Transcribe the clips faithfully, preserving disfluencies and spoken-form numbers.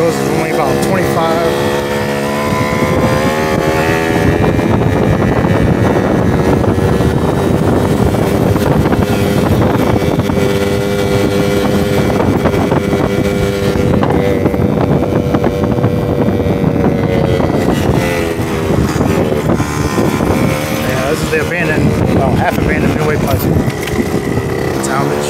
goes only about twenty-five. This is the abandoned, well, half abandoned Midway Plaza. Salvage.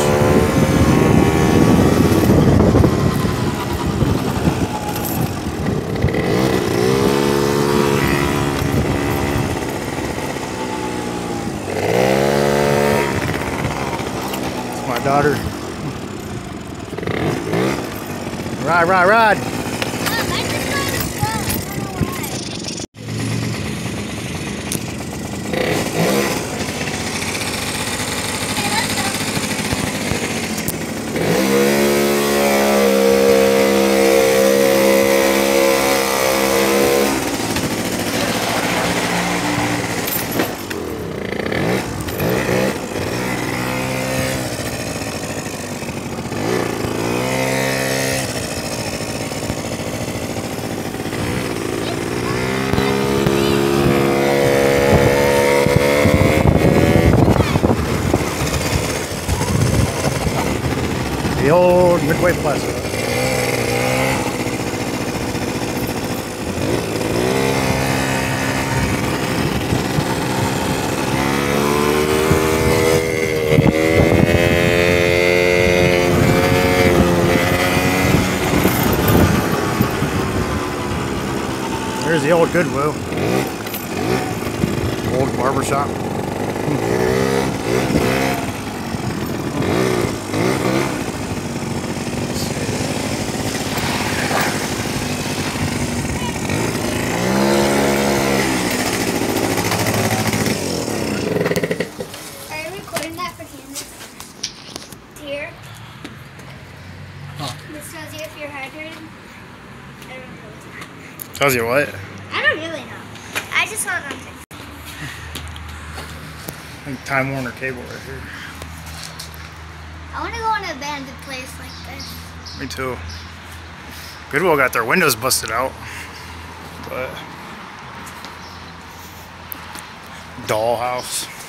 It's my daughter. Ride, ride, ride. The old Midway Plaza. There's the old Goodwill. Old barber shop. This tells you if you're hydrated. I don't know. Tells you what? I don't really know. I just saw it on TikTok. I think Time Warner Cable right here. I want to go in an abandoned place like this. Me too. Goodwill got their windows busted out. But Dollhouse.